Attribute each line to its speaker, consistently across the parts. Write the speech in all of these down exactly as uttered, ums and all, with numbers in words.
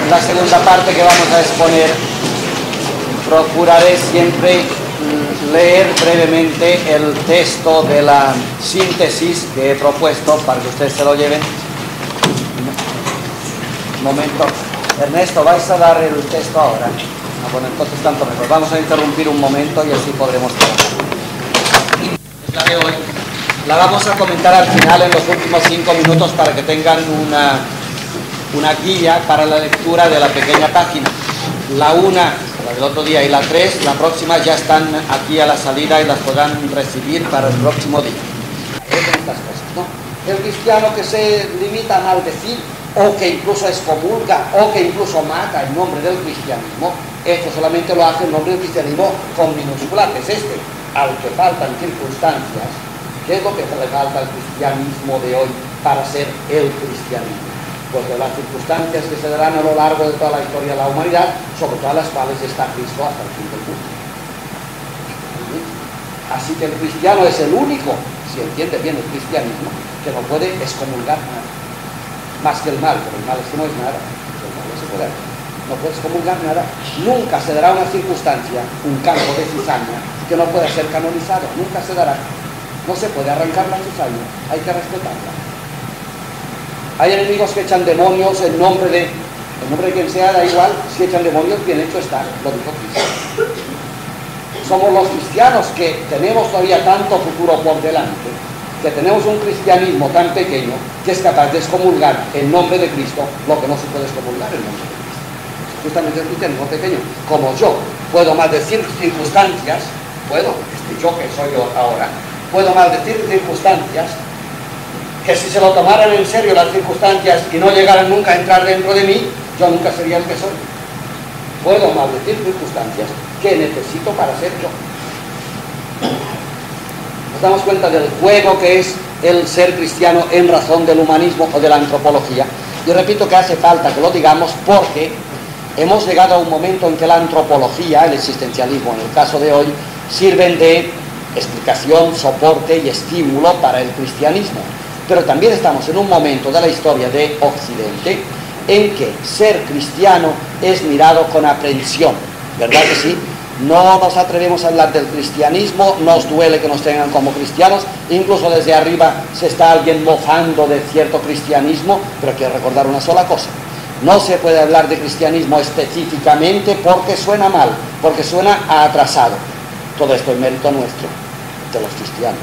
Speaker 1: En la segunda parte que vamos a exponer, procuraré siempre leer brevemente el texto de la síntesis que he propuesto para que ustedes se lo lleven. Un momento. Ernesto, ¿vais a dar el texto ahora? Ah, bueno, entonces tanto mejor. Vamos a interrumpir un momento y así podremos trabajar. La de hoy la vamos a comentar al final en los últimos cinco minutos para que tengan una, una guía para la lectura de la pequeña página. La una, la del otro día, y la tres, la próxima, ya están aquí a la salida y las podrán recibir para el próximo día. Estas cosas, ¿no? El cristiano que se limita a maldecir, o que incluso excomulga, o que incluso mata en nombre del cristianismo, esto solamente lo hace en nombre del cristianismo con minúscula, que es este, al que faltan circunstancias. ¿Qué es lo que le falta al cristianismo de hoy para ser el cristianismo? Pues de las circunstancias que se darán a lo largo de toda la historia de la humanidad, sobre todas las cuales está Cristo hasta el fin del mundo. Así que el cristiano es el único, si entiende bien el cristianismo, que no puede excomulgar nada. Más que el mal, pero el mal es que no es nada. El mal no se puede hacer. No puede excomulgar nada. Nunca se dará una circunstancia, un campo de cizaña, que no pueda ser canonizado. Nunca se dará. No se puede arrancar la cizaña, hay que respetarla. Hay enemigos que echan demonios en nombre de, en nombre de quien sea, da igual, si echan demonios, bien hecho está, lo dijo Cristo. Somos los cristianos que tenemos todavía tanto futuro por delante, que tenemos un cristianismo tan pequeño que es capaz de excomulgar en nombre de Cristo lo que no se puede excomulgar en nombre de Cristo. Justamente el cristianismo pequeño, como yo puedo maldecir circunstancias, puedo, este yo que soy yo ahora, puedo maldecir circunstancias que si se lo tomaran en serio las circunstancias y no llegaran nunca a entrar dentro de mí, yo nunca sería el que soy. Puedo maldecir circunstancias que necesito para ser yo. Nos damos cuenta del juego que es el ser cristiano en razón del humanismo o de la antropología. Y repito que hace falta que lo digamos porque hemos llegado a un momento en que la antropología, el existencialismo en el caso de hoy, sirven de explicación, soporte y estímulo para el cristianismo. Pero también estamos en un momento de la historia de Occidente en que ser cristiano es mirado con aprensión, ¿verdad que sí? No nos atrevemos a hablar del cristianismo, nos duele que nos tengan como cristianos, incluso desde arriba se está alguien mofando de cierto cristianismo, pero quiero recordar una sola cosa. No se puede hablar de cristianismo específicamente porque suena mal, porque suena a atrasado. Todo esto es mérito nuestro, de los cristianos.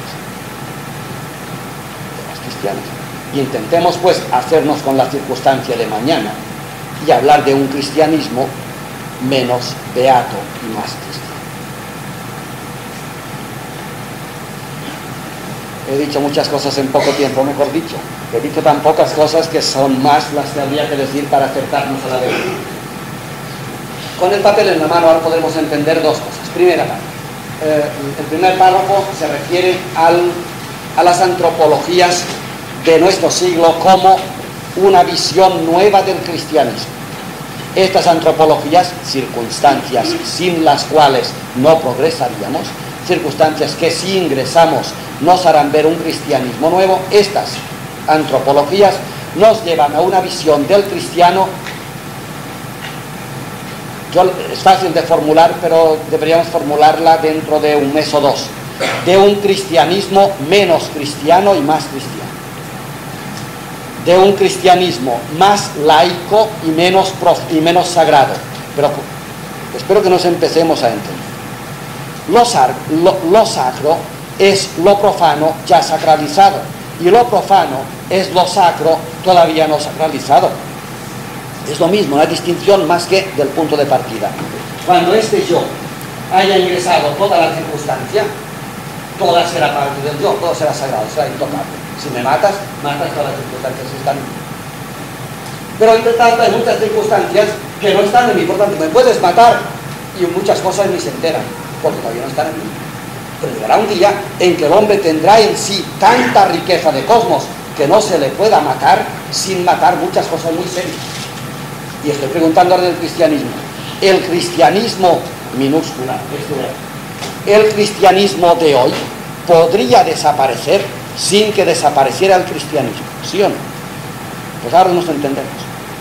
Speaker 1: De los cristianos. Y intentemos pues hacernos con la circunstancia de mañana y hablar de un cristianismo menos beato y más cristiano. He dicho muchas cosas en poco tiempo, mejor dicho. He dicho tan pocas cosas que son más las que habría que decir para acercarnos a la verdad. Con el papel en la mano ahora podremos entender dos cosas. Primera parte. Eh, el primer párrafo se refiere al, a las antropologías de nuestro siglo como una visión nueva del cristianismo. Estas antropologías, circunstancias sin las cuales no progresaríamos, circunstancias que si ingresamos nos harán ver un cristianismo nuevo, estas antropologías nos llevan a una visión del cristiano. Yo, es fácil de formular, pero deberíamos formularla dentro de un mes o dos, de un cristianismo menos cristiano y más cristiano, de un cristianismo más laico y menos, prof, y menos sagrado. Pero espero que nos empecemos a entender. Lo, sar, lo, lo sacro es lo profano ya sacralizado, y lo profano es lo sacro todavía no sacralizado. Es lo mismo, una distinción más que del punto de partida. Cuando este yo haya ingresado toda la circunstancia, toda será parte del yo, todo será sagrado, será intocable. Si me matas, matas todas las circunstancias que están en mí. Pero entre tanto hay muchas circunstancias que no están en mí, por tanto me puedes matar y muchas cosas ni se enteran, porque todavía no están en mí. Pero llegará un día en que el hombre tendrá en sí tanta riqueza de cosmos que no se le pueda matar sin matar muchas cosas muy serias. Y estoy preguntando ahora del cristianismo. El cristianismo minúscula, esto es, el cristianismo de hoy podría desaparecer sin que desapareciera el cristianismo, ¿sí o no? Pues ahora nos entendemos.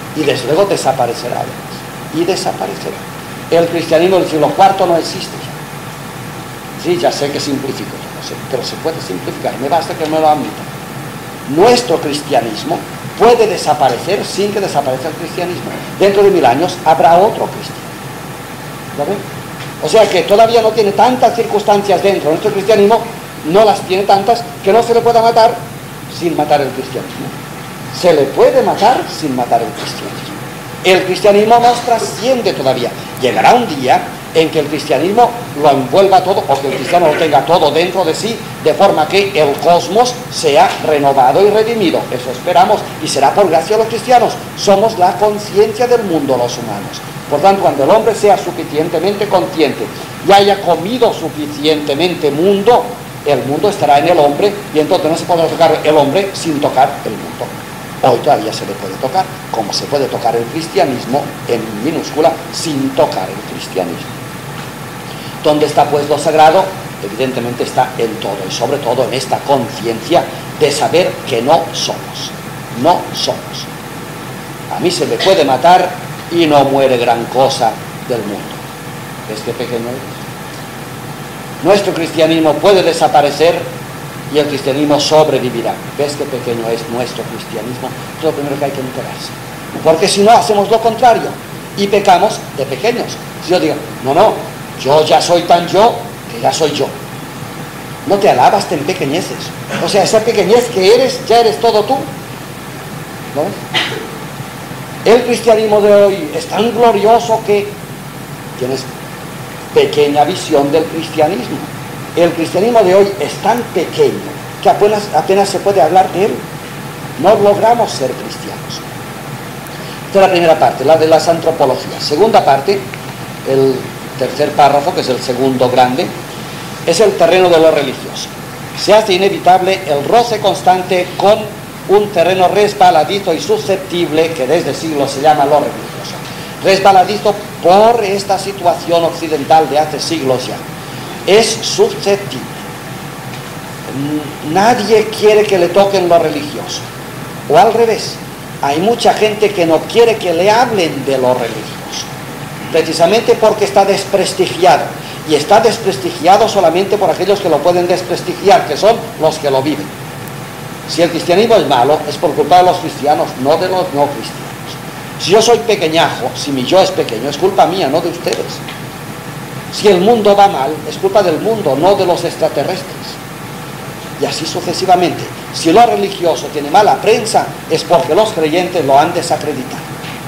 Speaker 1: y desde luego desaparecerá además, y desaparecerá. El cristianismo del siglo cuarto no existe ya. Sí, ya sé que simplifico, ya lo sé, pero se puede simplificar, me basta que me lo admita. Nuestro cristianismo puede desaparecer sin que desaparezca el cristianismo. Dentro de mil años habrá otro cristiano. ¿Lo ven? O sea que todavía no tiene tantas circunstancias dentro de nuestro cristianismo, no las tiene tantas, que no se le pueda matar sin matar el cristianismo. Se le puede matar sin matar el cristianismo. El cristianismo nos trasciende todavía. Llegará un día en que el cristianismo lo envuelva todo, o que el cristiano lo tenga todo dentro de sí, de forma que el cosmos sea renovado y redimido. Eso esperamos, y será por gracia de los cristianos. Somos la conciencia del mundo, los humanos. Por tanto, cuando el hombre sea suficientemente consciente y haya comido suficientemente mundo, el mundo estará en el hombre, y entonces no se podrá tocar el hombre sin tocar el mundo. Hoy todavía se le puede tocar, como se puede tocar el cristianismo en minúscula sin tocar el cristianismo. ¿Dónde está pues lo sagrado? Evidentemente está en todo, y sobre todo en esta conciencia de saber que no somos, no somos. A mí se me puede matar y no muere gran cosa del mundo. ¿Ves qué pequeño es? Nuestro cristianismo puede desaparecer y el cristianismo sobrevivirá. ¿Ves qué pequeño es nuestro cristianismo? Es lo primero que hay que enterarse. Porque si no, hacemos lo contrario y pecamos de pequeños. Si yo digo, no, no, yo ya soy tan yo que ya soy yo. No te alabas, te empequeñeces. O sea, esa pequeñez que eres, ya eres todo tú. ¿No ves? El cristianismo de hoy es tan glorioso que tienes pequeña visión del cristianismo. El cristianismo de hoy es tan pequeño que apenas, apenas se puede hablar de él. No logramos ser cristianos. Esta es la primera parte, la de las antropologías. Segunda parte, el tercer párrafo, que es el segundo grande, es el terreno de lo religioso. Se hace inevitable el roce constante con un terreno resbaladizo y susceptible, que desde siglos se llama lo religioso. Resbaladizo por esta situación occidental de hace siglos ya. Es susceptible. Nadie quiere que le toquen lo religioso. O al revés, hay mucha gente que no quiere que le hablen de lo religioso, precisamente porque está desprestigiado. Y está desprestigiado solamente por aquellos que lo pueden desprestigiar, que son los que lo viven. Si el cristianismo es malo, es por culpa de los cristianos, no de los no cristianos. Si yo soy pequeñajo, si mi yo es pequeño, es culpa mía, no de ustedes. Si el mundo va mal, es culpa del mundo, no de los extraterrestres. Y así sucesivamente. Si lo religioso tiene mala prensa, es porque los creyentes lo han desacreditado.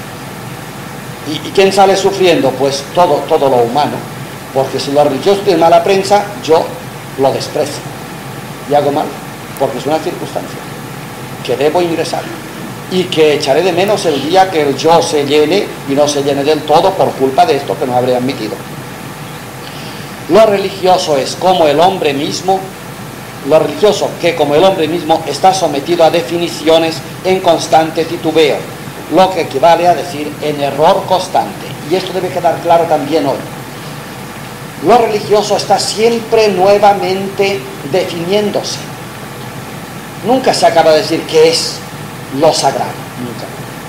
Speaker 1: ¿Y, y quién sale sufriendo? Pues todo, todo lo humano. Porque si lo religioso tiene mala prensa, yo lo desprecio. Y hago mal, porque es una circunstancia que debo ingresar. Y que echaré de menos el día que el yo se llene y no se llene del todo por culpa de esto que no habré admitido. Lo religioso es como el hombre mismo, lo religioso que como el hombre mismo está sometido a definiciones en constante titubeo, lo que equivale a decir en error constante. Y esto debe quedar claro también hoy. Lo religioso está siempre nuevamente definiéndose. Nunca se acaba de decir qué es lo sagrado, nunca.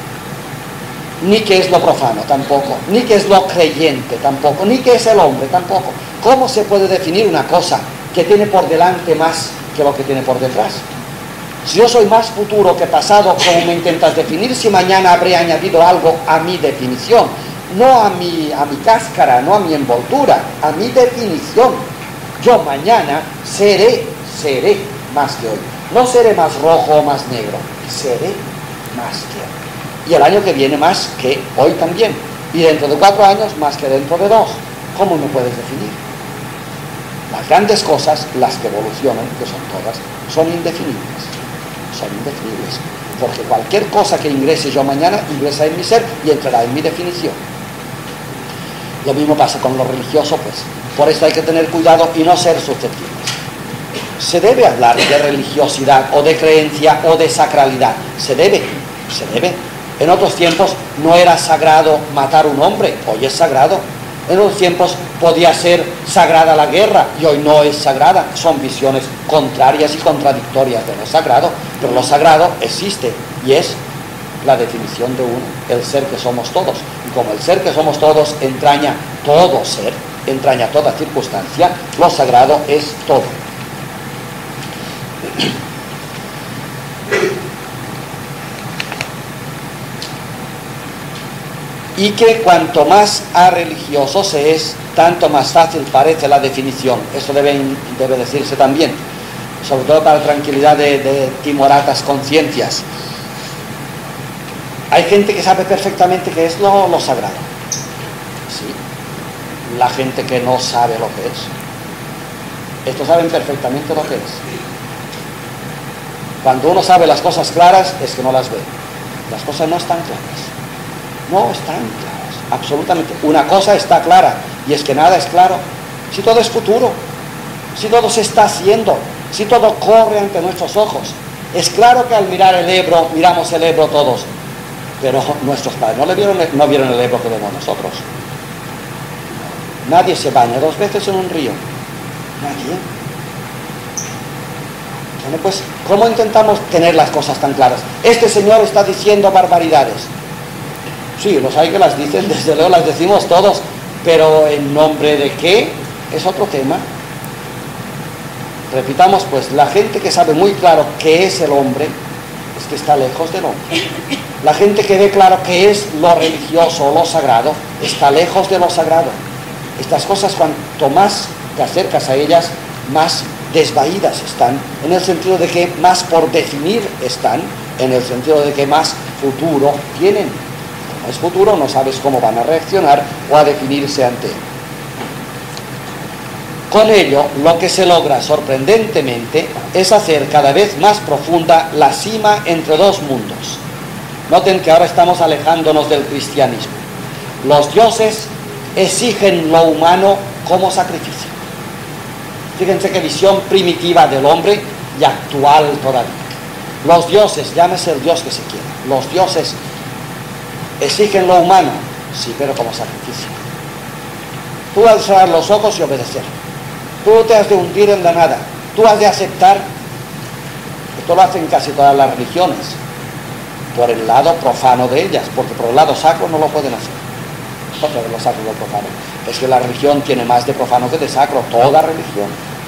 Speaker 1: Ni qué es lo profano, tampoco. Ni qué es lo creyente, tampoco. Ni qué es el hombre, tampoco. ¿Cómo se puede definir una cosa que tiene por delante más que lo que tiene por detrás? Si yo soy más futuro que pasado, ¿cómo me intentas definir si mañana habré añadido algo a mi definición? No a mi, a mi cáscara, no a mi envoltura, a mi definición. Yo mañana seré, seré más que hoy. No seré más rojo o más negro, seré más que hoy. Y el año que viene más que hoy también. Y dentro de cuatro años más que dentro de dos. ¿Cómo me puedes definir? Las grandes cosas, las que evolucionan, que son todas, son indefinibles. Son indefinibles. Porque cualquier cosa que ingrese yo mañana, ingresa en mi ser y entrará en mi definición. Lo mismo pasa con lo religioso, pues. Por eso hay que tener cuidado y no ser susceptibles. Se debe hablar de religiosidad o de creencia o de sacralidad. Se debe, se debe. En otros tiempos no era sagrado matar a un hombre, hoy es sagrado. En otros tiempos podía ser sagrada la guerra y hoy no es sagrada. Son visiones contrarias y contradictorias de lo sagrado, pero lo sagrado existe y es la definición de uno, el ser que somos todos. Y como el ser que somos todos entraña todo ser, entraña toda circunstancia, lo sagrado es todo. Y que cuanto más a religioso se es, tanto más fácil parece la definición. Eso debe, debe decirse también, sobre todo para la tranquilidad de, de timoratas conciencias. Hay gente que sabe perfectamente qué es lo, lo sagrado. Sí. La gente que no sabe lo que es. Estos saben perfectamente lo que es. Cuando uno sabe las cosas claras, es que no las ve. Las cosas no están claras. No están claras, absolutamente. Una cosa está clara, y es que nada es claro. Si todo es futuro, si todo se está haciendo, si todo corre ante nuestros ojos. Es claro que al mirar el Ebro, miramos el Ebro todos, pero nuestros padres no, le vieron, no vieron el Ebro que vemos nosotros. Nadie se baña dos veces en un río. Nadie. Bueno, pues, ¿cómo intentamos tener las cosas tan claras? Este señor está diciendo barbaridades. Sí, los hay que las dicen, desde luego las decimos todos, pero ¿en nombre de qué? Es otro tema. Repitamos, pues, la gente que sabe muy claro qué es el hombre, es que está lejos del hombre. La gente que ve claro qué es lo religioso o lo sagrado, está lejos de lo sagrado. Estas cosas, cuanto más te acercas a ellas, más desvaídas están, en el sentido de que más por definir están, en el sentido de que más futuro tienen. Como es futuro, no sabes cómo van a reaccionar o a definirse ante él. Con ello, lo que se logra sorprendentemente es hacer cada vez más profunda la cima entre dos mundos. Noten que ahora estamos alejándonos del cristianismo. Los dioses exigen lo humano como sacrificio. Fíjense qué visión primitiva del hombre y actual todavía. Los dioses, llámese el dios que se quiera, los dioses exigen lo humano, sí, pero como sacrificio. Tú has de cerrar los ojos y obedecer. Tú te has de hundir en la nada. Tú has de aceptar. Esto lo hacen casi todas las religiones, por el lado profano de ellas, porque por el lado sacro no lo pueden hacer. Otra de lo sacro y lo profano. Es que la religión tiene más de profano que de sacro, toda religión.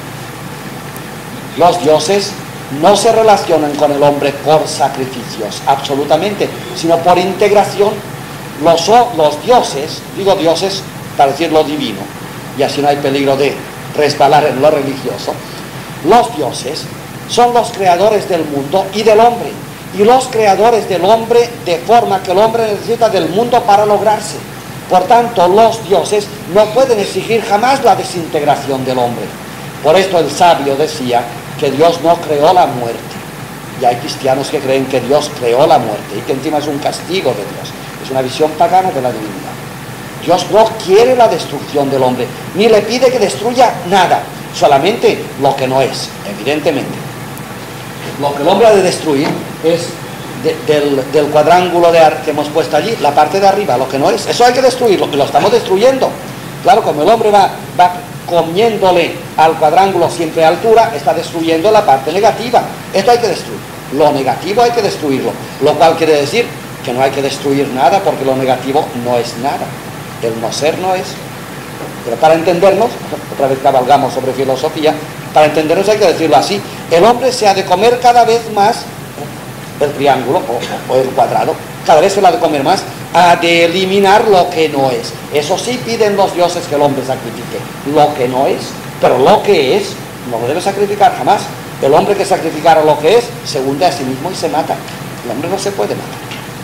Speaker 1: Los dioses no se relacionan con el hombre por sacrificios, absolutamente, sino por integración. Los, los dioses, digo dioses para decir lo divino, y así no hay peligro de resbalar en lo religioso. Los dioses son los creadores del mundo y del hombre, y los creadores del hombre de forma que el hombre necesita del mundo para lograrse. Por tanto, los dioses no pueden exigir jamás la desintegración del hombre. Por esto el sabio decía que Dios no creó la muerte. Y hay cristianos que creen que Dios creó la muerte y que encima es un castigo de Dios. Es una visión pagana de la divinidad. Dios no quiere la destrucción del hombre, ni le pide que destruya nada, solamente lo que no es, evidentemente. Lo que el hombre ha de destruir es de, del, del cuadrángulo de que hemos puesto allí, la parte de arriba, lo que no es. Eso hay que destruirlo, y lo estamos destruyendo. Claro, como el hombre va, va comiéndole al cuadrángulo siempre a altura, está destruyendo la parte negativa. Esto hay que destruir. Lo negativo hay que destruirlo, lo cual quiere decir que no hay que destruir nada, porque lo negativo no es nada. El no ser no es. Pero para entendernos, otra vez cabalgamos sobre filosofía, para entendernos hay que decirlo así: el hombre se ha de comer cada vez más el triángulo o, o el cuadrado, cada vez se lo ha de comer más, ha de eliminar lo que no es. Eso sí piden los dioses que el hombre sacrifique lo que no es, pero lo que es no lo debe sacrificar jamás. El hombre que sacrificara lo que es se hunde a sí mismo y se mata. El hombre no se puede matar.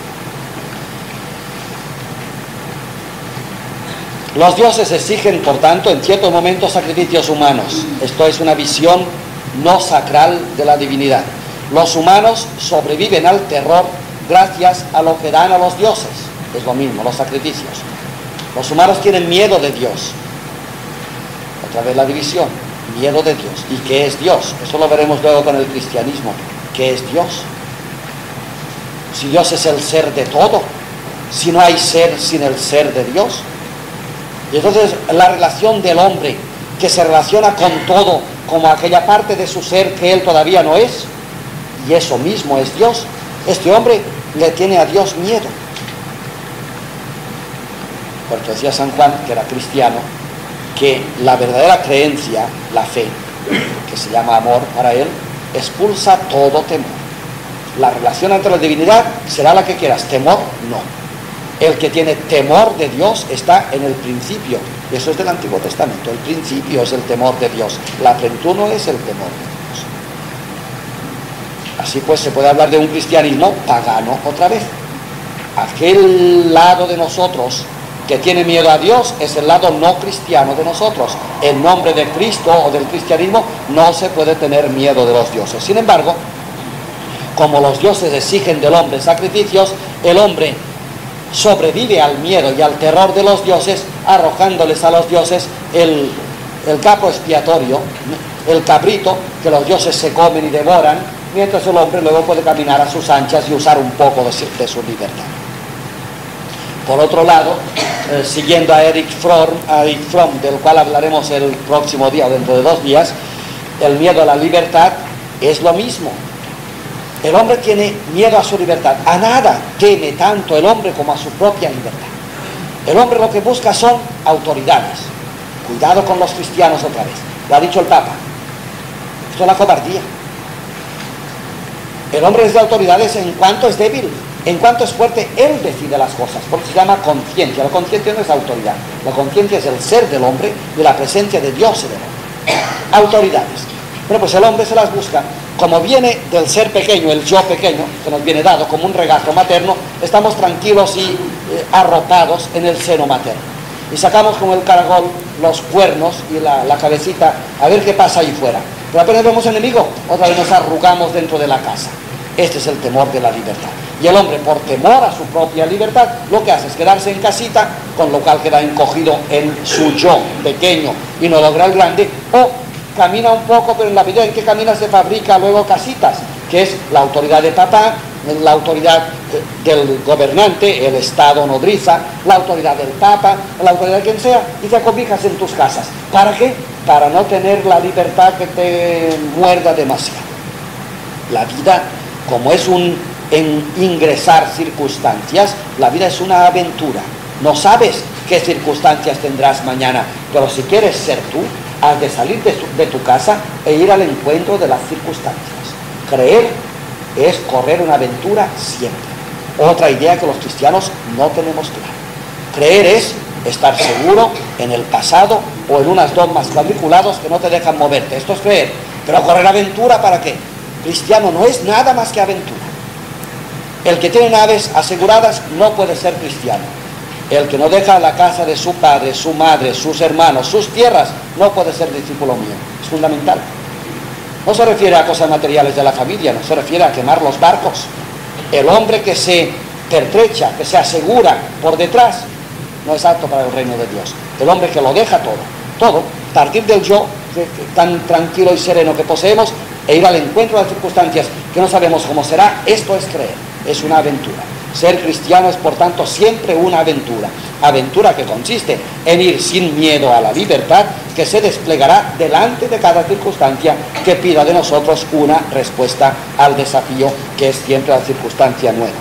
Speaker 1: Los dioses exigen, por tanto, en ciertos momentos sacrificios humanos. Esto es una visión no sacral de la divinidad. Los humanos sobreviven al terror gracias a lo que dan a los dioses. Es lo mismo, los sacrificios. Los humanos tienen miedo de Dios. Otra vez la división, miedo de Dios. ¿Y qué es Dios? Eso lo veremos luego con el cristianismo. ¿Qué es Dios? Si Dios es el ser de todo, si no hay ser sin el ser de Dios. Y entonces la relación del hombre que se relaciona con todo como aquella parte de su ser que él todavía no es, y eso mismo es Dios. Este hombre le tiene a Dios miedo. Porque decía San Juan, que era cristiano, que la verdadera creencia, la fe, que se llama amor para él, expulsa todo temor. La relación entre la divinidad será la que quieras, temor no. El que tiene temor de Dios está en el principio. Eso es del Antiguo Testamento. El principio es el temor de Dios. La plenitud no es el temor de Dios. Así pues se puede hablar de un cristianismo pagano otra vez. Aquel lado de nosotros que tiene miedo a Dios es el lado no cristiano de nosotros. En nombre de Cristo o del cristianismo no se puede tener miedo de los dioses. Sin embargo, como los dioses exigen del hombre sacrificios, el hombre sobrevive al miedo y al terror de los dioses, arrojándoles a los dioses el, el capo expiatorio, el cabrito que los dioses se comen y devoran, mientras el hombre luego puede caminar a sus anchas y usar un poco de su, de su libertad. Por otro lado, eh, siguiendo a Erich Fromm, a Erich Fromm, del cual hablaremos el próximo día o dentro de dos días, el miedo a la libertad es lo mismo. El hombre tiene miedo a su libertad. A nada teme tanto el hombre como a su propia libertad. El hombre lo que busca son autoridades. Cuidado con los cristianos otra vez. Lo ha dicho el Papa. Esto es la cobardía. El hombre es de autoridades en cuanto es débil. En cuanto es fuerte, él decide las cosas. Por eso se llama conciencia. La conciencia no es autoridad. La conciencia es el ser del hombre y la presencia de Dios en el hombre. Autoridades. Bueno, pues el hombre se las busca. Como viene del ser pequeño, el yo pequeño, que nos viene dado como un regazo materno, estamos tranquilos y eh, arropados en el seno materno. Y sacamos como el caracol los cuernos y la, la cabecita a ver qué pasa ahí fuera. Pero apenas vemos enemigo, otra vez nos arrugamos dentro de la casa. Este es el temor de la libertad. Y el hombre, por temor a su propia libertad, lo que hace es quedarse en casita, con lo cual queda encogido en su yo pequeño y no logra el grande, o camina un poco, pero en la medida en que camina se fabrica luego casitas, que es la autoridad de papá, la autoridad del gobernante, el Estado nodriza, la autoridad del Papa, la autoridad de quien sea, y te acobijas en tus casas. ¿Para qué? Para no tener la libertad que te muerda demasiado. La vida, como es un en ingresar circunstancias, la vida es una aventura. No sabes qué circunstancias tendrás mañana, pero si quieres ser tú, has de salir de, su, de tu casa e ir al encuentro de las circunstancias. Creer es correr una aventura siempre. Otra idea que los cristianos no tenemos clara. Creer es estar seguro en el pasado o en unas dogmas cuadriculados que no te dejan moverte. Esto es creer. Pero correr aventura, ¿para qué? Cristiano no es nada más que aventura. El que tiene naves aseguradas no puede ser cristiano. El que no deja la casa de su padre, su madre, sus hermanos, sus tierras, no puede ser discípulo mío. Es fundamental. No se refiere a cosas materiales de la familia, no se refiere a quemar los barcos. El hombre que se pertrecha, que se asegura por detrás, no es apto para el reino de Dios. El hombre que lo deja todo, todo, partir del yo que, que, tan tranquilo y sereno que poseemos e ir al encuentro de las circunstancias que no sabemos cómo será, esto es creer, es una aventura. Ser cristiano es, por tanto, siempre una aventura. Aventura que consiste en ir sin miedo a la libertad que se desplegará delante de cada circunstancia que pida de nosotros una respuesta al desafío que es siempre la circunstancia nueva.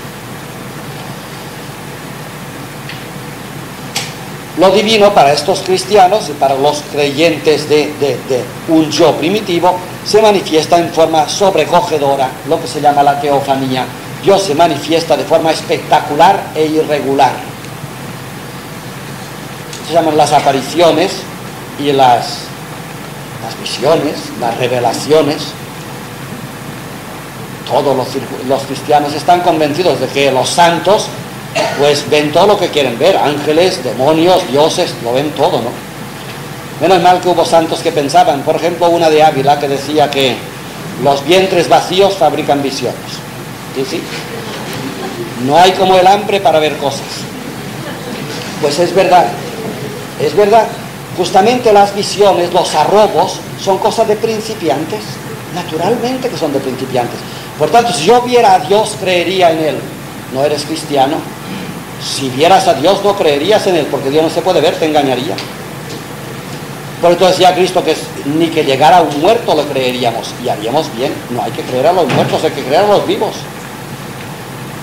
Speaker 1: Lo divino para estos cristianos y para los creyentes de, de, de un yo primitivo se manifiesta en forma sobrecogedora, lo que se llama la teofanía. Dios se manifiesta de forma espectacular e irregular. Se llaman las apariciones y las, las visiones, las revelaciones. Todos los, los cristianos están convencidos de que los santos pues ven todo lo que quieren ver, ángeles, demonios, dioses, lo ven todo, ¿no? Menos mal que hubo santos que pensaban, por ejemplo, una de Ávila que decía que los vientres vacíos fabrican visiones. ¿Sí, sí? No hay como el hambre para ver cosas. Pues es verdad, es verdad. Justamente las visiones, los arrobos, son cosas de principiantes. Naturalmente que son de principiantes. Por tanto, si yo viera a Dios, creería en Él. ¿No eres cristiano? Si vieras a Dios, no creerías en Él, porque Dios no se puede ver, te engañaría. Por eso decía Cristo que ni que llegara un muerto le creeríamos, y haríamos bien. No hay que creer a los muertos, hay que creer a los vivos.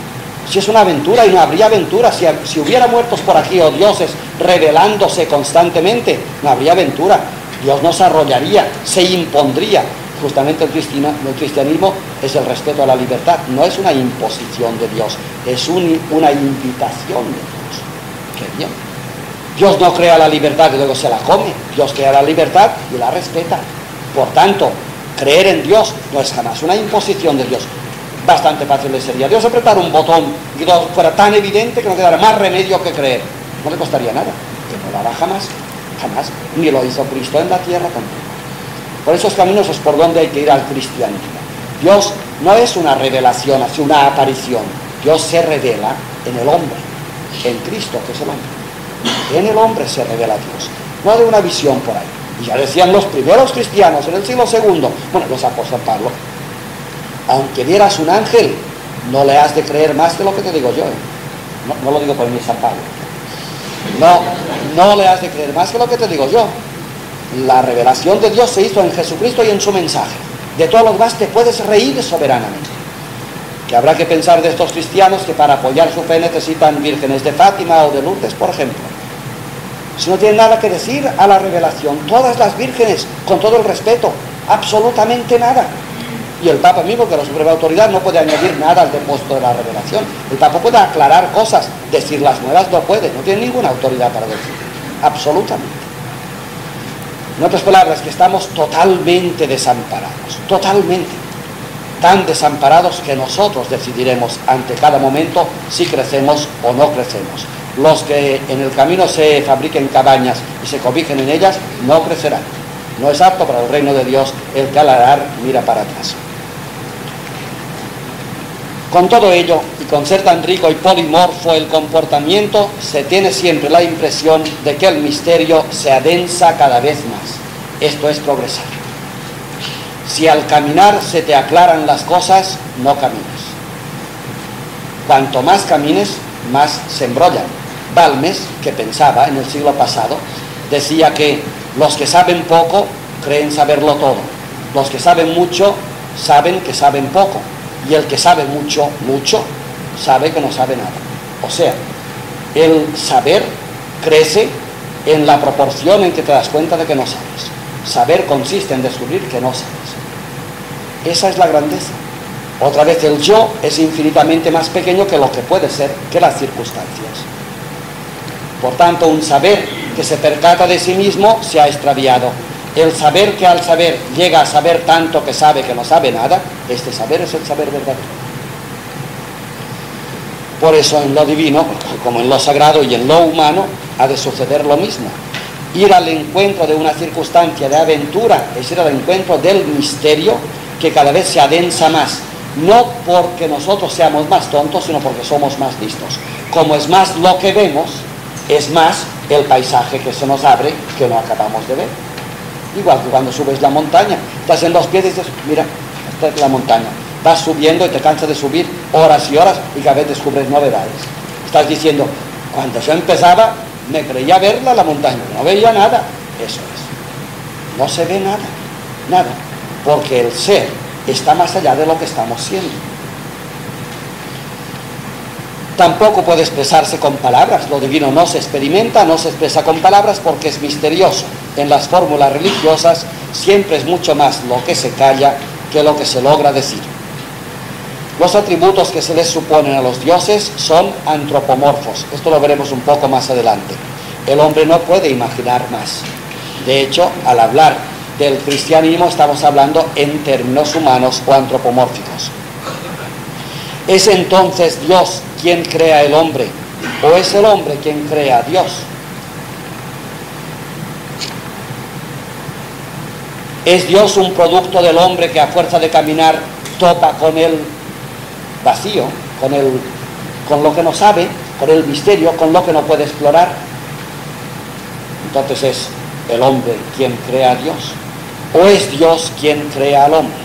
Speaker 1: Si es una aventura, y no habría aventura. Si, si hubiera muertos por aquí o dioses revelándose constantemente, no habría aventura. Dios nos arrollaría, se impondría. Justamente el, cristiana, el cristianismo es el respeto a la libertad, no es una imposición de Dios, es un, una invitación de Dios. ¡Qué bien! Dios no crea la libertad y luego se la come. Dios crea la libertad y la respeta. Por tanto, creer en Dios no es jamás una imposición de Dios. Bastante fácil le sería Dios apretar un botón y Dios fuera tan evidente que no quedara más remedio que creer. No le costaría nada, que no lo hará jamás, jamás. Ni lo hizo Cristo en la tierra tampoco. Por esos caminos es por donde hay que ir al cristianismo. Dios no es una revelación, así una aparición. Dios se revela en el hombre, en Cristo, que es el hombre. En el hombre se revela Dios, no de una visión por ahí. Y ya decían los primeros cristianos en el siglo segundo, bueno, los apóstoles Pablo, aunque vieras un ángel, no le has de creer más que lo que te digo yo. ¿eh? No, no lo digo por mí, San Pablo. No, no le has de creer más que lo que te digo yo. La revelación de Dios se hizo en Jesucristo y en su mensaje. De todos los demás te puedes reír soberanamente. Que habrá que pensar de estos cristianos que para apoyar su fe necesitan vírgenes de Fátima o de Lourdes, por ejemplo. Si no tienen nada que decir a la revelación, todas las vírgenes, con todo el respeto, absolutamente nada. Y el Papa mismo, que es la suprema autoridad, no puede añadir nada al depósito de la revelación. El Papa puede aclarar cosas, decir las nuevas no puede, no tiene ninguna autoridad para decir. Absolutamente. En otras palabras, que estamos totalmente desamparados, totalmente, tan desamparados que nosotros decidiremos ante cada momento si crecemos o no crecemos. Los que en el camino se fabriquen cabañas y se cobijen en ellas, no crecerán. No es apto para el reino de Dios el que al arar mira para atrás. Con todo ello, y con ser tan rico y polimorfo el comportamiento, se tiene siempre la impresión de que el misterio se adensa cada vez más. Esto es progresar. Si al caminar se te aclaran las cosas, no camines. Cuanto más camines, más se embrollan. Balmes, que pensaba en el siglo pasado, decía que los que saben poco creen saberlo todo. Los que saben mucho saben que saben poco. Y el que sabe mucho, mucho, sabe que no sabe nada. O sea, el saber crece en la proporción en que te das cuenta de que no sabes. Saber consiste en descubrir que no sabes. Esa es la grandeza. Otra vez, el yo es infinitamente más pequeño que lo que puede ser, que las circunstancias. Por tanto, un saber que se percata de sí mismo se ha extraviado. El saber que al saber llega a saber tanto que sabe que no sabe nada, este saber es el saber verdadero. Por eso en lo divino, como en lo sagrado y en lo humano, ha de suceder lo mismo. Ir al encuentro de una circunstancia de aventura es ir al encuentro del misterio que cada vez se adensa más. No porque nosotros seamos más tontos, sino porque somos más listos. Como es más lo que vemos, es más el paisaje que se nos abre que no acabamos de ver. Igual que cuando subes la montaña, estás en los pies y dices, mira, esta es la montaña. Vas subiendo y te cansas de subir horas y horas y cada vez descubres novedades. Estás diciendo, cuando yo empezaba, me creía verla la montaña, no veía nada. Eso es. No se ve nada, nada. Porque el ser está más allá de lo que estamos siendo. Tampoco puede expresarse con palabras. Lo divino no se experimenta, no se expresa con palabras porque es misterioso. En las fórmulas religiosas siempre es mucho más lo que se calla que lo que se logra decir. Los atributos que se les suponen a los dioses son antropomorfos. Esto lo veremos un poco más adelante. El hombre no puede imaginar más. De hecho, al hablar del cristianismo estamos hablando en términos humanos o antropomórficos. ¿Es entonces Dios quien crea el hombre o es el hombre quien crea a Dios? ¿Es Dios un producto del hombre que a fuerza de caminar topa con el vacío, con, el, con lo que no sabe, con el misterio, con lo que no puede explorar? Entonces es el hombre quien crea a Dios o es Dios quien crea al hombre.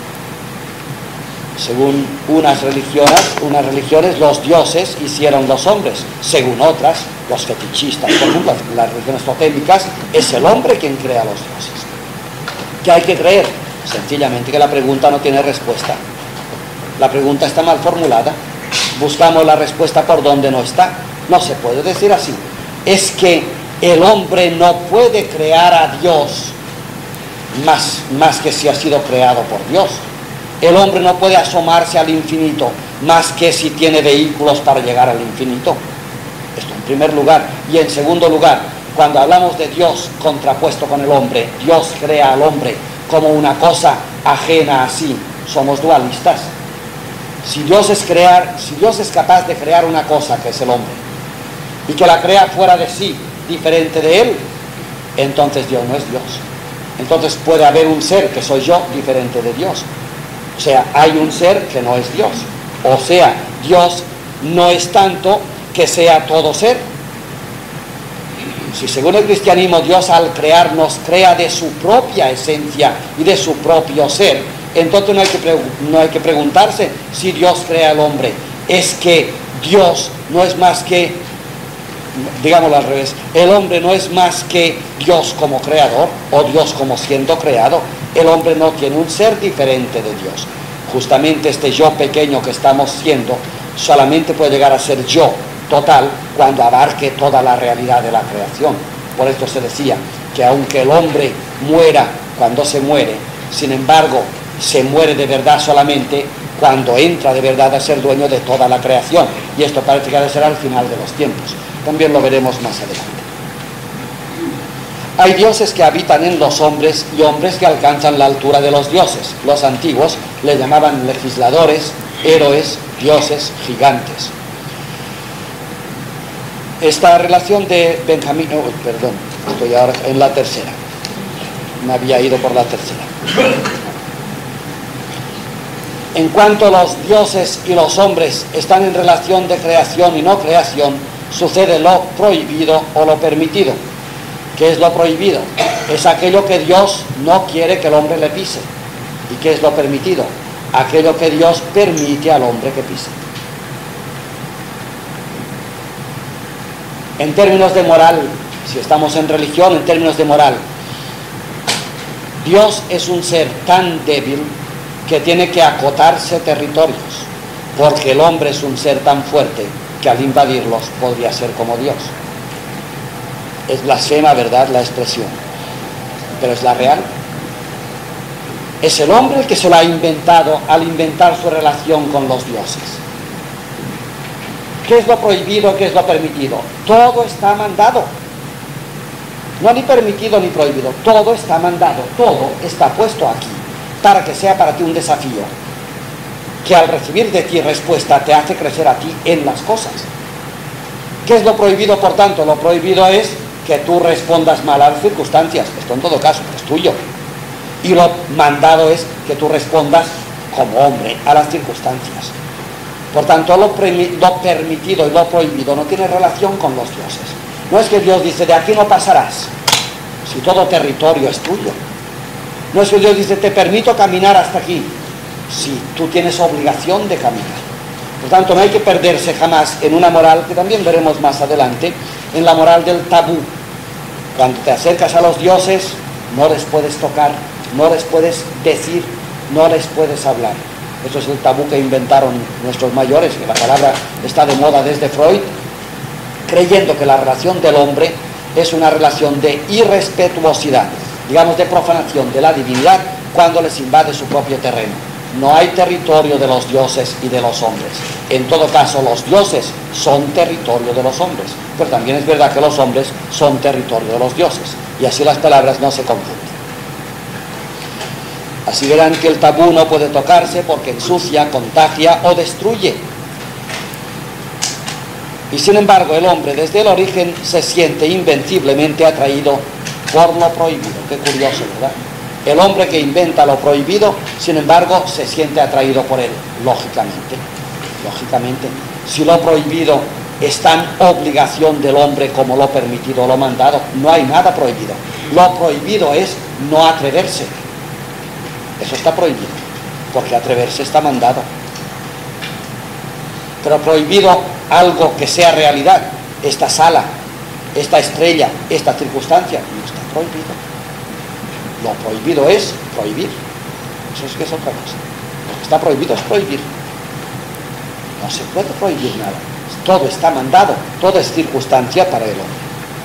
Speaker 1: Según unas religiones, unas religiones los dioses hicieron los hombres, según otras, los fetichistas, por ejemplo, las religiones totémicas, es el hombre quien crea a los dioses. ¿Qué hay que creer? Sencillamente que la pregunta no tiene respuesta. La pregunta está mal formulada. buscamos la respuesta por donde no está. No se puede decir así. Es que el hombre no puede crear a Dios más, más que si ha sido creado por Dios. El hombre no puede asomarse al infinito más que si tiene vehículos para llegar al infinito. Esto en primer lugar. Y en segundo lugar, cuando hablamos de Dios contrapuesto con el hombre, Dios crea al hombre como una cosa ajena a sí. Somos dualistas. Si Dios es crear, si Dios es capaz de crear una cosa que es el hombre y que la crea fuera de sí, diferente de él, entonces Dios no es Dios. Entonces puede haber un ser que soy yo diferente de Dios. O sea, hay un ser que no es Dios. O sea, Dios no es tanto que sea todo ser. Si según el cristianismo Dios al crear nos crea de su propia esencia y de su propio ser, entonces no hay que, no hay que preguntarse si Dios crea al hombre. Es que Dios no es más que, digámoslo al revés, el hombre no es más que Dios como creador o Dios como siendo creado. El hombre no tiene un ser diferente de Dios. Justamente este yo pequeño que estamos siendo solamente puede llegar a ser yo total cuando abarque toda la realidad de la creación. Por esto se decía que aunque el hombre muera cuando se muere, sin embargo se muere de verdad solamente cuando entra de verdad a ser dueño de toda la creación. Y esto parece que ha de ser al final de los tiempos. También lo veremos más adelante. Hay dioses que habitan en los hombres y hombres que alcanzan la altura de los dioses. Los antiguos le llamaban legisladores, héroes, dioses, gigantes. Esta relación de Benjamín, oh, perdón, estoy ahora en la tercera, me había ido por la tercera. En cuanto los dioses y los hombres están en relación de creación y no creación, sucede lo prohibido o lo permitido. ¿Qué es lo prohibido? Es aquello que Dios no quiere que el hombre le pise. ¿Y qué es lo permitido? Aquello que Dios permite al hombre que pise. En términos de moral, si estamos en religión, en términos de moral, Dios es un ser tan débil que tiene que acotarse territorios, porque el hombre es un ser tan fuerte que al invadirlos podría ser como Dios. Es blasfema, ¿verdad?, la expresión, pero es la real. Es el hombre el que se lo ha inventado al inventar su relación con los dioses. ¿Qué es lo prohibido, qué es lo permitido? Todo está mandado. No ni permitido ni prohibido, todo está mandado, todo está puesto aquí, para que sea para ti un desafío, que al recibir de ti respuesta te hace crecer a ti en las cosas. ¿Qué es lo prohibido, por tanto? Lo prohibido es que tú respondas mal a las circunstancias, esto en todo caso es tuyo. Y lo mandado es que tú respondas como hombre a las circunstancias. Por tanto, lo, lo permitido y lo prohibido no tiene relación con los dioses. No es que Dios dice, de aquí no pasarás, si todo territorio es tuyo. No es que Dios dice, te permito caminar hasta aquí, si tú tienes obligación de caminar. Por tanto, no hay que perderse jamás en una moral que también veremos más adelante, en la moral del tabú. Cuando te acercas a los dioses, no les puedes tocar, no les puedes decir, no les puedes hablar. Eso es el tabú que inventaron nuestros mayores, que la palabra está de moda desde Freud, creyendo que la relación del hombre es una relación de irrespetuosidad, digamos de profanación de la divinidad cuando les invade su propio terreno. No hay territorio de los dioses y de los hombres. En todo caso, los dioses son territorio de los hombres, pero también es verdad que los hombres son territorio de los dioses, y así las palabras no se confunden. Así verán que el tabú no puede tocarse porque ensucia, contagia o destruye. Y sin embargo, el hombre desde el origen se siente invenciblemente atraído por lo prohibido. Qué curioso, ¿verdad? El hombre que inventa lo prohibido, sin embargo, se siente atraído por él, lógicamente. Lógicamente, si lo prohibido es tan obligación del hombre como lo permitido o lo mandado, no hay nada prohibido. Lo prohibido es no atreverse. Eso está prohibido, porque atreverse está mandado. Pero prohibido algo que sea realidad, esta sala, esta estrella, esta circunstancia, no está prohibido. Lo prohibido es prohibir. Eso es que es otra cosa. Lo que está prohibido es prohibir. No se puede prohibir nada. Todo está mandado, todo es circunstancia para el hombre.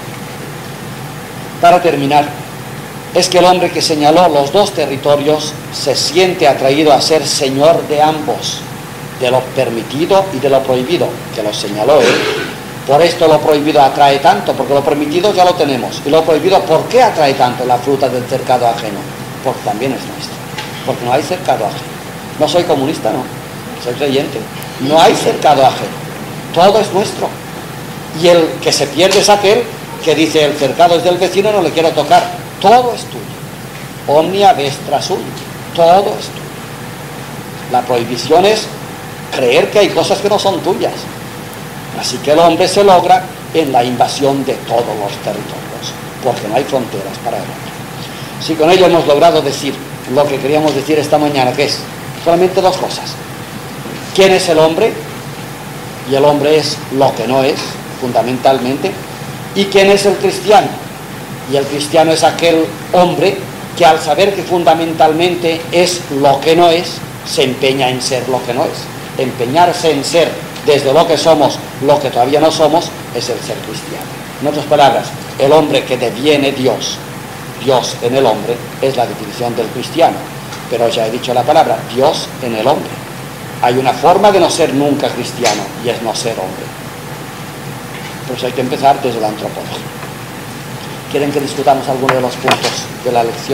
Speaker 1: Para terminar, es que el hombre que señaló los dos territorios se siente atraído a ser señor de ambos, de lo permitido y de lo prohibido, que lo señaló él. Por esto lo prohibido atrae tanto, porque lo permitido ya lo tenemos. Y lo prohibido, ¿por qué atrae tanto la fruta del cercado ajeno? Porque también es nuestra. Porque no hay cercado ajeno. No soy comunista, no. Soy creyente. No hay cercado ajeno. Todo es nuestro. Y el que se pierde es aquel que dice, el cercado es del vecino, no le quiero tocar. Todo es tuyo. Omnia vestra sum. Todo es tuyo. La prohibición es creer que hay cosas que no son tuyas. Así que el hombre se logra en la invasión de todos los territorios, porque no hay fronteras para el hombre. Si con ello hemos logrado decir lo que queríamos decir esta mañana, que es solamente dos cosas. ¿Quién es el hombre? Y el hombre es lo que no es, fundamentalmente. ¿Y quién es el cristiano? Y el cristiano es aquel hombre que al saber que fundamentalmente es lo que no es, se empeña en ser lo que no es. Empeñarse en ser desde lo que somos, lo que todavía no somos, es el ser cristiano. En otras palabras, el hombre que deviene Dios, Dios en el hombre, es la definición del cristiano. Pero ya he dicho la palabra, Dios en el hombre. Hay una forma de no ser nunca cristiano, y es no ser hombre. Por eso hay que empezar desde la antropología. ¿Quieren que discutamos alguno de los puntos de la lección?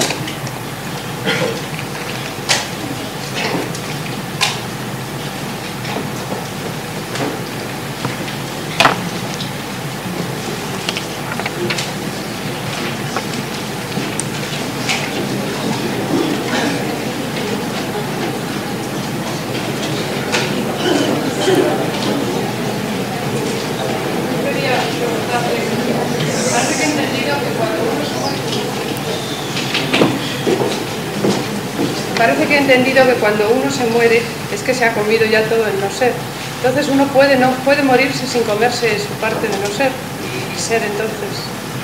Speaker 2: Parece que he entendido que cuando uno se muere es que se ha comido ya todo el no ser. Entonces uno puede, no, puede morirse sin comerse su parte de no ser y ser entonces.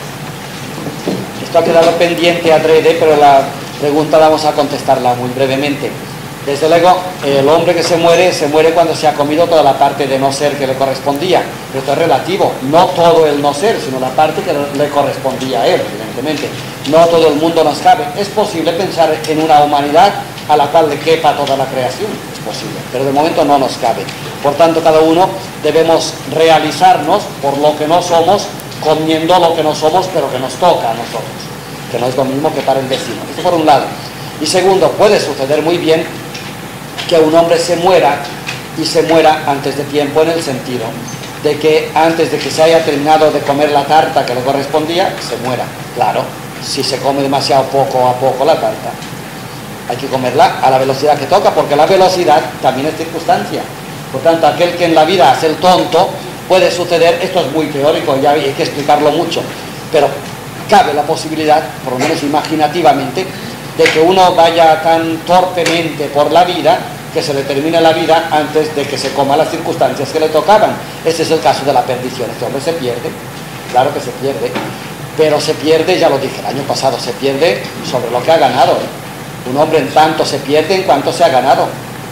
Speaker 1: Esto ha quedado pendiente adrede, pero la pregunta vamos a contestarla muy brevemente. Desde luego, el hombre que se muere, se muere cuando se ha comido toda la parte de no ser que le correspondía. Pero esto es relativo, no todo el no ser, sino la parte que le correspondía a él, evidentemente. No todo el mundo nos cabe. Es posible pensar en una humanidad a la cual le quepa toda la creación, es posible, pero de momento no nos cabe. Por tanto, cada uno debemos realizarnos por lo que no somos, comiendo lo que no somos, pero que nos toca a nosotros, que no es lo mismo que para el vecino. Esto por un lado. Y segundo, puede suceder muy bien que un hombre se muera, y se muera antes de tiempo, en el sentido de que antes de que se haya terminado de comer la tarta que le correspondía, se muera. Claro, si se come demasiado poco a poco la tarta, hay que comerla a la velocidad que toca, porque la velocidad también es circunstancia. Por tanto, aquel que en la vida hace el tonto, puede suceder, esto es muy teórico, ya hay que explicarlo mucho, pero cabe la posibilidad, por lo menos imaginativamente, de que uno vaya tan torpemente por la vida que se le termine la vida antes de que se coma las circunstancias que le tocaban. Ese es el caso de la perdición. Este hombre se pierde, claro que se pierde, pero se pierde, ya lo dije el año pasado, se pierde sobre lo que ha ganado, ¿eh? Un hombre en tanto se pierde en cuanto se ha ganado.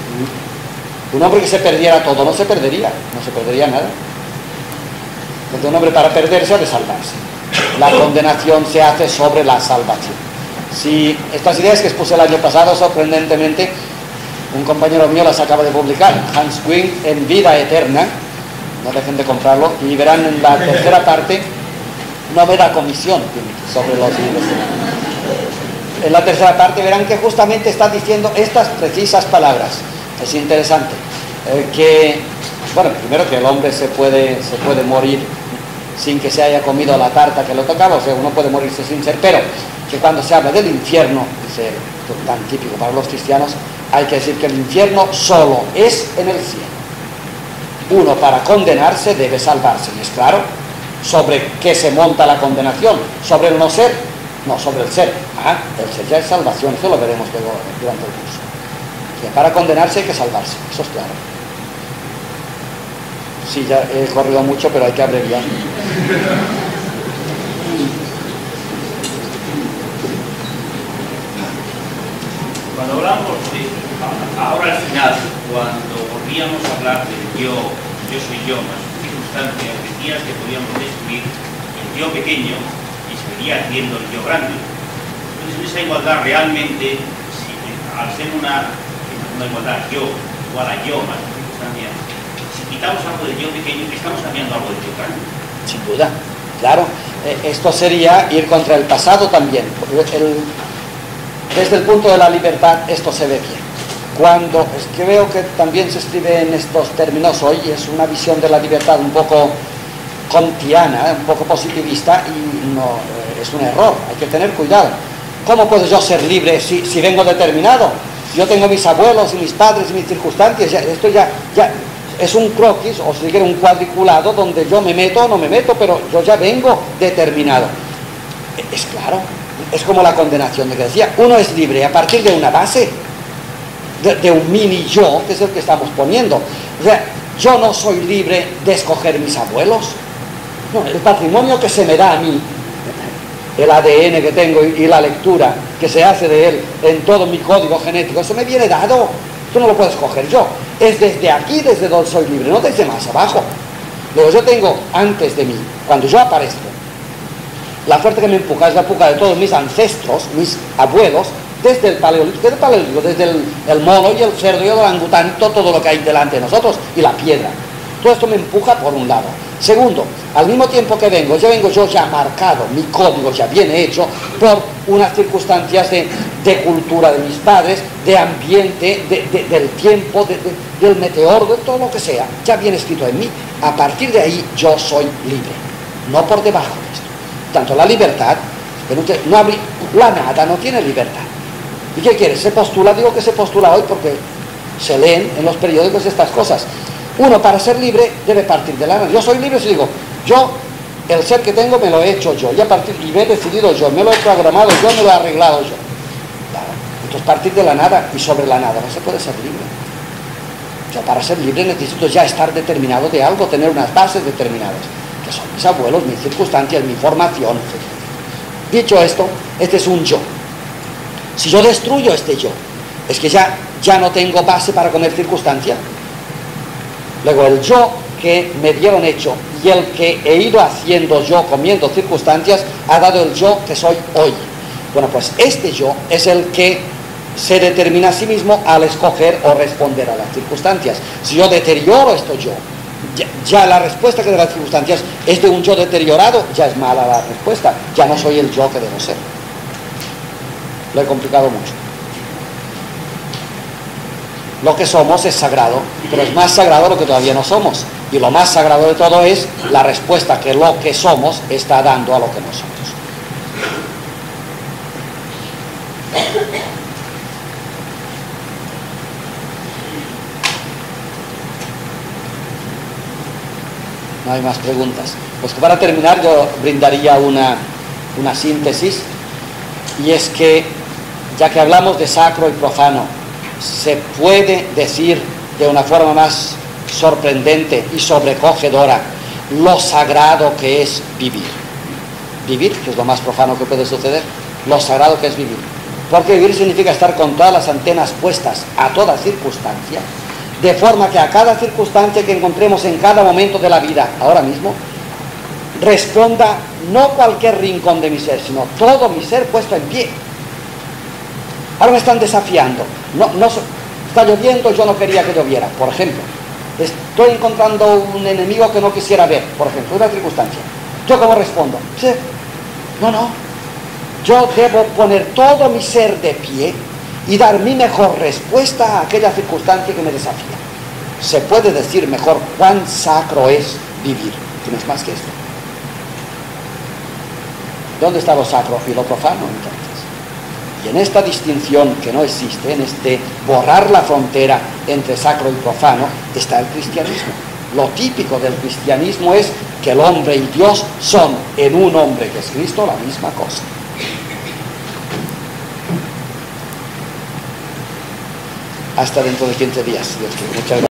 Speaker 1: Un hombre que se perdiera todo no se perdería, no se perdería nada. Porque un hombre para perderse ha de salvarse. La condenación se hace sobre la salvación. Si estas ideas que expuse el año pasado, sorprendentemente, un compañero mío las acaba de publicar, Hans Wing, en Vida Eterna, no dejen de comprarlo, y verán en la tercera parte, no me da comisión sobre los libros. En la tercera parte verán que justamente está diciendo estas precisas palabras. Es interesante, eh, que, bueno, primero que el hombre se puede, se puede morir sin que se haya comido la tarta que le tocaba, o sea, uno puede morirse sin ser, pero que cuando se habla del infierno, dice, tan típico para los cristianos, hay que decir que el infierno solo es en el cielo. Uno para condenarse debe salvarse, y es claro, ¿sobre qué se monta la condenación? ¿Sobre el no ser? No, sobre el ser. Ah, el ser ya es salvación, eso lo veremos luego durante el curso. Que para condenarse hay que salvarse, eso es claro. Sí, ya he corrido mucho, pero hay que abreviar.
Speaker 3: Cuando hablamos de, ahora al final, cuando volvíamos a hablar de yo, yo soy yo, más circunstancias, decías que podíamos destruir el yo pequeño y seguiría haciendo el yo grande. Entonces, en esa igualdad realmente, si, al ser una, una igualdad yo igual a yo más circunstancias, si quitamos algo del yo pequeño, estamos cambiando algo del yo grande.
Speaker 1: Sin duda, claro. Eh, esto sería ir contra el pasado también. El, desde el punto de la libertad, esto se ve bien. Cuando, es que veo que también se escribe en estos términos hoy, es una visión de la libertad un poco kantiana, un poco positivista, y no, es un error, hay que tener cuidado. ¿Cómo puedo yo ser libre si, si vengo determinado? Yo tengo mis abuelos y mis padres y mis circunstancias, ya, esto ya, ya es un croquis, o si quiere un cuadriculado, donde yo me meto o no me meto, pero yo ya vengo determinado. Es claro, es como la condenación de que decía, uno es libre a partir de una base, de, de un mini yo, que es el que estamos poniendo. O sea, yo no soy libre de escoger mis abuelos. No, el patrimonio que se me da a mí, el A D N que tengo y, y la lectura que se hace de él en todo mi código genético, eso me viene dado. Tú no lo puedes escoger yo. Es desde aquí, desde donde soy libre, no desde más abajo. Luego yo tengo antes de mí, cuando yo aparezco, la fuerza que me empuja es la empuja de todos mis ancestros, mis abuelos, desde el paleolítico, desde el, paleolítico, desde el, el mono y el cerdo y el orangután, todo lo que hay delante de nosotros, y la piedra. Todo esto me empuja por un lado. Segundo, al mismo tiempo que vengo, yo vengo yo ya marcado, mi código ya viene hecho por unas circunstancias de, de cultura de mis padres, de ambiente, de, de, del tiempo, de, de, del meteoro, de todo lo que sea, ya viene escrito en mí. A partir de ahí yo soy libre, no por debajo de esto. Tanto la libertad, no abrí, la nada no tiene libertad. ¿Y qué quiere? Se postula, digo que se postula hoy porque se leen en los periódicos estas cosas. Uno, para ser libre, debe partir de la nada. Yo soy libre si digo, yo, el ser que tengo me lo he hecho yo, y, a partir, y me he decidido yo, me lo he programado yo, me lo he arreglado yo. Claro. Entonces, partir de la nada y sobre la nada no se puede ser libre. Yo, para ser libre, necesito ya estar determinado de algo, tener unas bases determinadas, que son mis abuelos, mis circunstancias, mi formación, etcétera. Dicho esto, este es un yo. Si yo destruyo este yo, es que ya, ya no tengo base para comer circunstancia. Luego el yo que me dieron hecho y el que he ido haciendo yo comiendo circunstancias ha dado el yo que soy hoy. Bueno, pues este yo es el que se determina a sí mismo al escoger o responder a las circunstancias. Si yo deterioro esto yo, ya, ya la respuesta que de las circunstancias es de un yo deteriorado, ya es mala la respuesta, ya no soy el yo que debo ser. Lo he complicado mucho. Lo que somos es sagrado, pero es más sagrado lo que todavía no somos. Y lo más sagrado de todo es la respuesta que lo que somos está dando a lo que no somos. No hay más preguntas. Pues que para terminar yo brindaría una, una síntesis, y es que, ya que hablamos de sacro y profano, se puede decir de una forma más sorprendente y sobrecogedora lo sagrado que es vivir. Vivir, que es lo más profano que puede suceder, lo sagrado que es vivir. Porque vivir significa estar con todas las antenas puestas a toda circunstancia, de forma que a cada circunstancia que encontremos en cada momento de la vida, ahora mismo, responda no cualquier rincón de mi ser, sino todo mi ser puesto en pie. Ahora me están desafiando. No, no, está lloviendo, yo no quería que lloviera, por ejemplo. Estoy encontrando un enemigo que no quisiera ver, por ejemplo, una circunstancia. ¿Yo cómo respondo? Sí. No, no. Yo debo poner todo mi ser de pie y dar mi mejor respuesta a aquella circunstancia que me desafía. Se puede decir mejor cuán sacro es vivir. Tienes más que esto. ¿Dónde está lo sacro y lo profano, entonces? Y en esta distinción que no existe, en este borrar la frontera entre sacro y profano, está el cristianismo. Lo típico del cristianismo es que el hombre y Dios son en un hombre que es Cristo la misma cosa. Hasta dentro de quince días. Dios quiere. Muchas gracias.